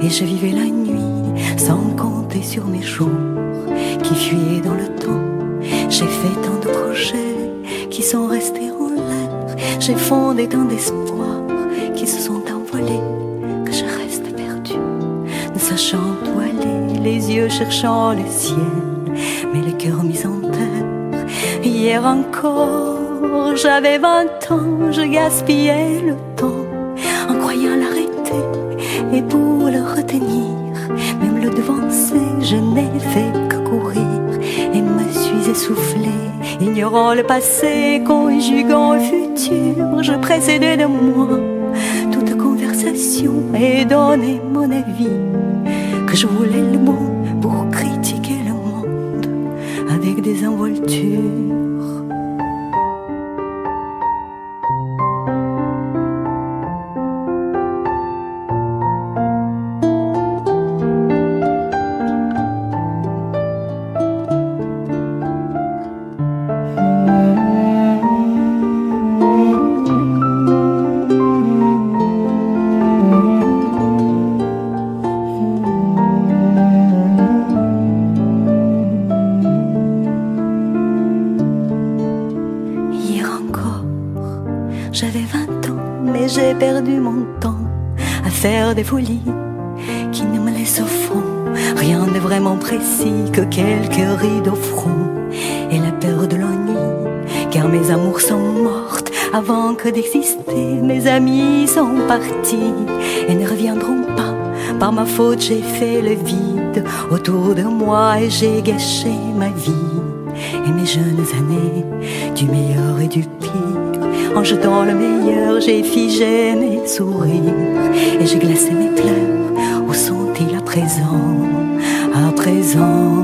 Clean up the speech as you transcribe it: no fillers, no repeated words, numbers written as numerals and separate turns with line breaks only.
Et je vivais la nuit sans compter sur mes jours qui fuyaient dans le temps. J'ai fait tant de projets qui sont restés en l'air. J'ai fondé tant d'espoirs qui se sont envolés, que je reste perdue, ne sachant où aller, les yeux cherchant le ciel, mais le cœur mis en terre. Hier encore, j'avais 20 ans, je gaspillais le temps en croyant l'arrêter, et pour le retenir, même le devancer, je n'ai fait que courir et me suis essoufflée, ignorant le passé, conjuguant le futur. Je précédais de moi toute conversation et donnais mon avis, que je voulais le bon pour critiquer le monde avec des involtures. J'avais 20 ans, mais j'ai perdu mon temps à faire des folies qui ne me laissent au fond rien de vraiment précis que quelques rides au front et la peur de l'ennui, car mes amours sont mortes avant que d'exister. Mes amis sont partis et ne reviendront pas. Par ma faute, j'ai fait le vide autour de moi et j'ai gâché ma vie et mes jeunes années, du meilleur et du pire. En jetant le meilleur, j'ai figé mes sourires et j'ai glacé mes pleurs. Où sont-ils à présent? À présent?